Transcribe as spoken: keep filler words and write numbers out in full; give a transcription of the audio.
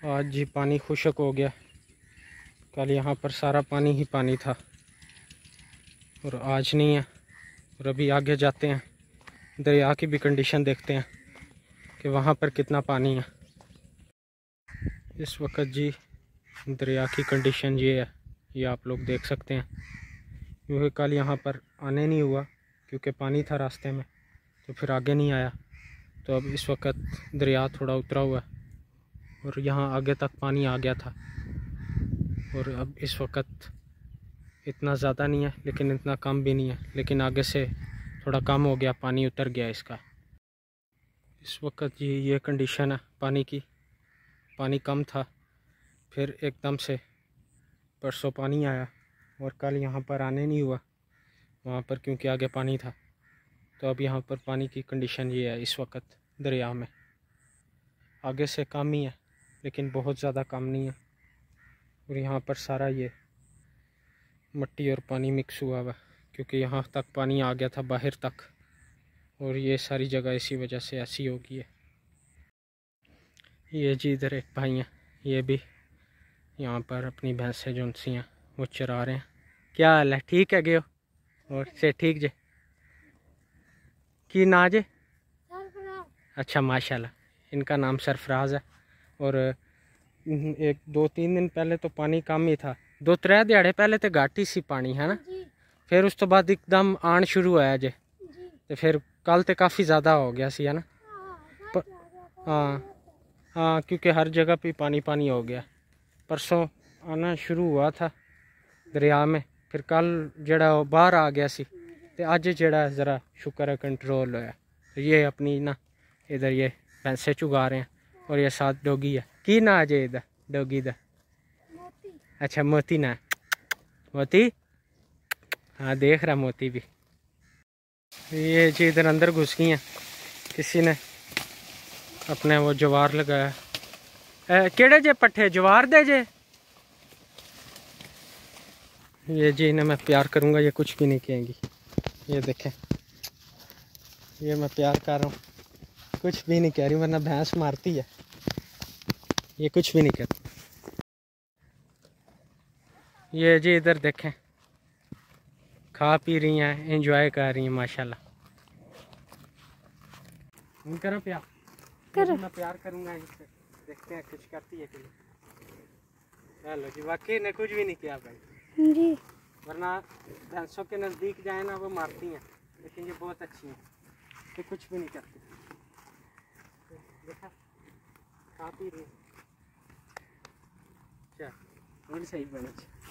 आज जी पानी खुश्क हो गया। कल यहाँ पर सारा पानी ही पानी था और आज नहीं है। और अभी आगे जाते हैं, दरिया की भी कंडीशन देखते हैं कि वहाँ पर कितना पानी है। इस वक्त जी दरिया की कंडीशन ये है, ये आप लोग देख सकते हैं। क्योंकि कल यहाँ पर आने नहीं हुआ क्योंकि पानी था रास्ते में, तो फिर आगे नहीं आया। तो अब इस वक्त दरिया थोड़ा उतरा हुआ है और यहाँ आगे तक पानी आ गया था। और अब इस वक्त इतना ज़्यादा नहीं है लेकिन इतना कम भी नहीं है, लेकिन आगे से थोड़ा कम हो गया, पानी उतर गया इसका। इस वक्त ये ये कंडीशन है पानी की। पानी कम था, फिर एकदम से परसों पानी आया और कल यहाँ पर आने नहीं हुआ वहाँ पर क्योंकि आगे पानी था। तो अब यहाँ पर पानी की कंडीशन ये है इस वक्त दरिया में। आगे से कम ही है लेकिन बहुत ज़्यादा कम नहीं है। और यहाँ पर सारा ये मिट्टी और पानी मिक्स हुआ हुआ क्योंकि यहाँ तक पानी आ गया था बाहर तक, और ये सारी जगह इसी वजह से ऐसी हो गई है। ये जी इधर एक भाई हैं, ये भी यहाँ पर अपनी भैंसें जो सी हैं वो चरा रहे हैं। क्या हाल है, ठीक है गयो और से ठीक जे की ना जे? अच्छा माशाल्लाह, इनका नाम सरफराज है। और एक दो तीन दिन पहले तो पानी कम ही था, दो त्रै दिहाड़े पहले तो घाट ही सी पानी है ना, फिर उस तो बाद एकदम आन शुरू होया जे, तो फिर कल तो काफ़ी ज़्यादा हो गया सी है ना। हाँ हाँ, क्योंकि हर जगह पे पानी पानी हो गया। परसों आना शुरू हुआ था दरिया में, फिर कल जड़ा बाहर आ गया सी, तो अज जड़ा ज़रा शुक्र है कंट्रोल होया। तो ये अपनी ना इधर ये भैंसे चुगा रहे हैं और ये साथ डोगी है। की ना अजय इधर डोगी दा? अच्छा मोती ना, मोती हाँ देख रहा मोती भी। ये जी इधर अंदर घुस गई हैं, किसी ने अपने वो जवार लगाया। केड़े जे पट्ठे जवार दे जे? ये जी इन्हें मैं प्यार करूँगा, ये कुछ भी नहीं कहेंगी। ये देखें, ये मैं प्यार कर रहा हूँ, कुछ भी नहीं कह रही, वरना भैंस मारती है। ये कुछ भी नहीं करती। ये जी इधर देखें, खा पी रही हैं, एंजॉय कर रही हैं माशाल्लाह। करो प्यार, करो। मैं प्यार करूँगा इनसे, देखते हैं कुछ करती है कि नहीं। चलो जी, वाकई ने कुछ भी नहीं किया भाई जी, वरना भैंसों के नज़दीक जाए ना वो मारती हैं, लेकिन ये बहुत अच्छी हैं, ये कुछ भी नहीं करती। देखा, खा पी रही। चल सही बने।